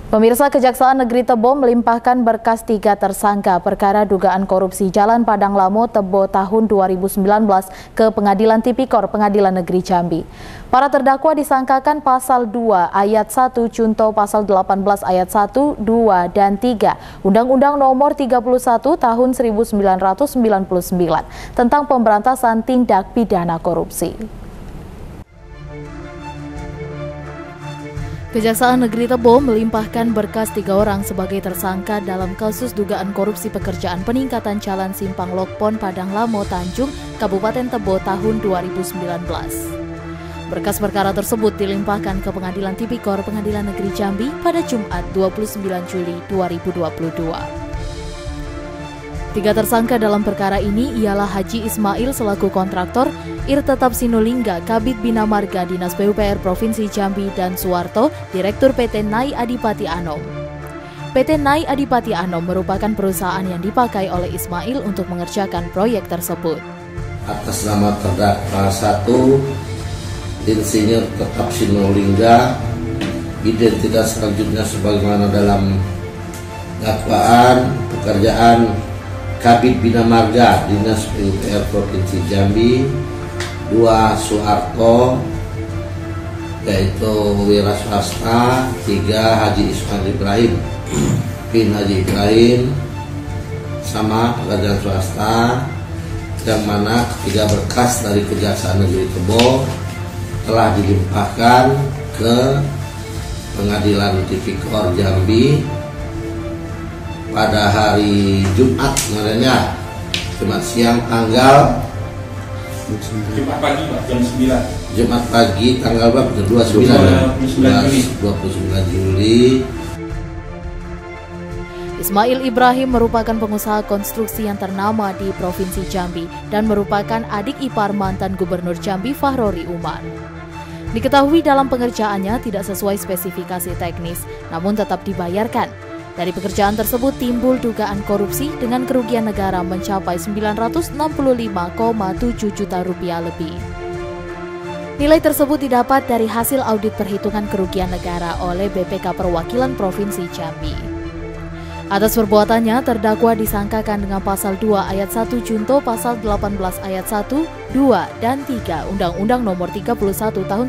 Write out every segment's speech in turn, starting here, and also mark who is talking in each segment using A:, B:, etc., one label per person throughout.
A: Pemirsa, Kejaksaan Negeri Tebo melimpahkan berkas 3 tersangka perkara dugaan korupsi Jalan Padang Lamo Tebo tahun 2019 ke Pengadilan Tipikor Pengadilan Negeri Jambi. Para terdakwa disangkakan pasal 2 ayat 1 junto pasal 18 ayat 1, 2, dan 3 Undang-Undang Nomor 31 Tahun 1999 tentang pemberantasan tindak pidana korupsi. Kejaksaan Negeri Tebo melimpahkan berkas 3 orang sebagai tersangka dalam kasus dugaan korupsi pekerjaan peningkatan jalan Simpang Lokpon Padang Lamo Tanjung, Kabupaten Tebo tahun 2019. Berkas perkara tersebut dilimpahkan ke Pengadilan Tipikor Pengadilan Negeri Jambi pada Jumat 29 Juli 2022. 3 tersangka dalam perkara ini ialah Haji Ismail selaku kontraktor, Irtetap Sinulingga, Kabid Bina Marga Dinas PUPR Provinsi Jambi, dan Suwarto, Direktur PT Nai Adipati Anom. PT Nai Adipati Anom merupakan perusahaan yang dipakai oleh Ismail untuk mengerjakan proyek tersebut.
B: Atas nama terdakwa 1, Insinyur Tetap Sinulingga, identitas selanjutnya sebagaimana dalam dakwaan pekerjaan Kabid Bina Marga Dinas PUPR Provinsi Jambi. 2, Suwarto, yaitu wira swasta. 3, Haji Ismail Ibrahim bin Haji Ibrahim, sama pekerjaan swasta, yang mana ketiga berkas dari Kejaksaan Negeri Tebo telah dilimpahkan ke Pengadilan Tipikor Jambi pada hari Jumat kemarinnya, Jumat siang tanggal
C: Jumat pagi jam 9.
B: Jumat pagi tanggal 29 Juli.
A: Ismail Ibrahim merupakan pengusaha konstruksi yang ternama di Provinsi Jambi dan merupakan adik ipar mantan Gubernur Jambi Fahrori Umar. Diketahui dalam pengerjaannya tidak sesuai spesifikasi teknis, namun tetap dibayarkan. Dari pekerjaan tersebut timbul dugaan korupsi dengan kerugian negara mencapai 965,7 juta rupiah lebih. Nilai tersebut didapat dari hasil audit perhitungan kerugian negara oleh BPK Perwakilan Provinsi Jambi. Atas perbuatannya, terdakwa disangkakan dengan pasal 2 ayat 1 junto pasal 18 ayat 1, 2, dan 3 Undang-Undang Nomor 31 Tahun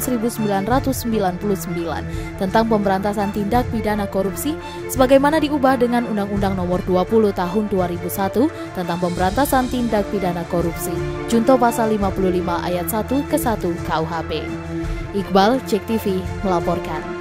A: 1999 tentang pemberantasan tindak pidana korupsi sebagaimana diubah dengan Undang-Undang Nomor 20 Tahun 2001 tentang pemberantasan tindak pidana korupsi junto pasal 55 ayat 1 ke 1 KUHP. Iqbal, JEK TV melaporkan.